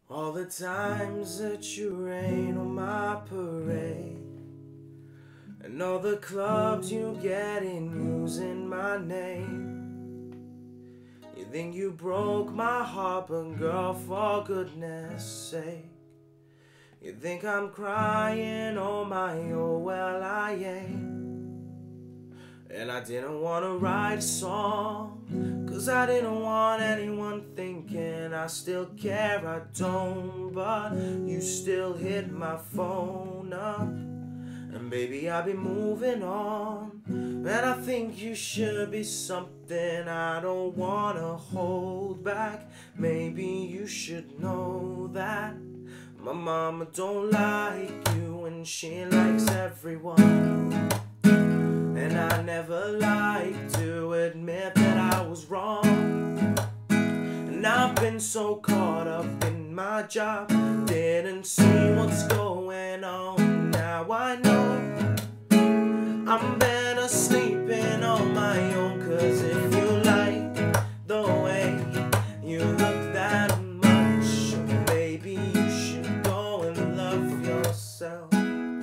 All the times that you rain on my parade, and all the clubs you get in using my name. You think you broke my heart, but girl, for goodness sake, you think I'm crying on my own? Well, I ain't. And I didn't want to write a song, 'cause I didn't want anyone thinking I still care. I don't, but you still hit my phone up. And baby, I've been moving on, and I think you should be something I don't want to hold back. Maybe you should know that my mama don't like you and she likes everyone. And I never like to admit that I was wrong. And I've been so caught up in my job, didn't see what's going on. Now I know I'm better sleeping on my own. 'Cause if you like the way you look that much, oh baby, you should go and love yourself.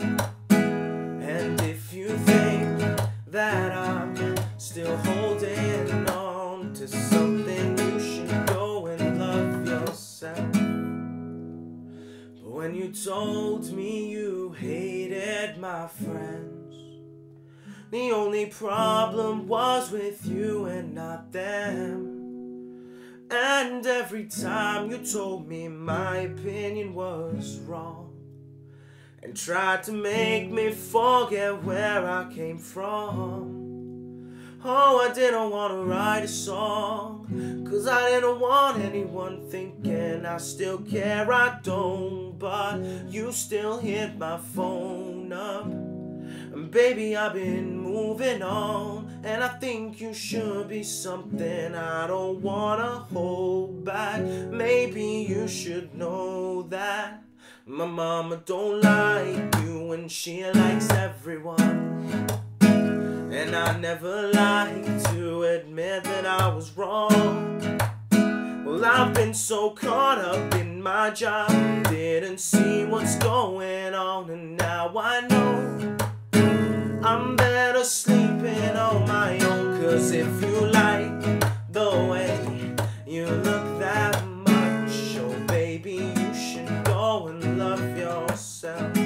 And if you think that I'm still holding on to something, you should go and love yourself. But when you told me you hated my friends, the only problem was with you and not them. And every time you told me my opinion was wrong and tried to make me forget where I came from. Oh, I didn't want to write a song, 'cause I didn't want anyone thinking I still care. I don't, but you still hit my phone up. And baby, I've been moving on, and I think you should be something I don't want to hold back. Maybe you should know that my mama don't like you and she likes everyone. And I never like to admit that I was wrong. Well, I've been so caught up in my job, didn't see what's going on. And now I know I'm better sleeping on my own. 'Cause if you like the way you look that much, oh baby, you should go and love yourself.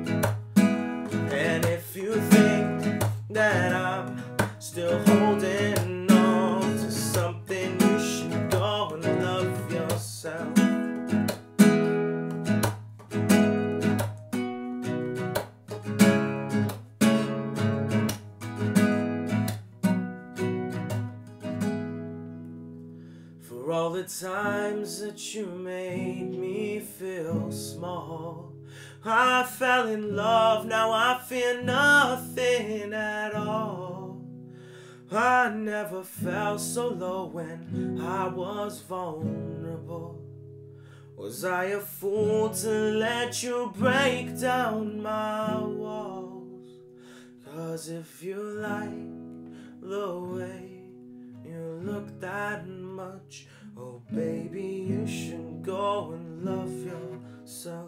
And if you think that I'm still holding on to something, you should go and love yourself. For all the times that you made me feel small, I fell in love, now I fear nothing at all. I never felt so low when I was vulnerable. Was I a fool to let you break down my walls? 'Cause if you like the way you look that much, oh baby, you should go and love yourself.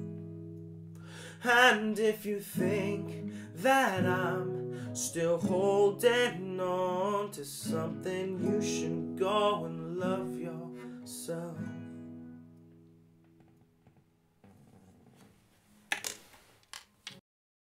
And if you think that I'm still holding on to something, you should go and love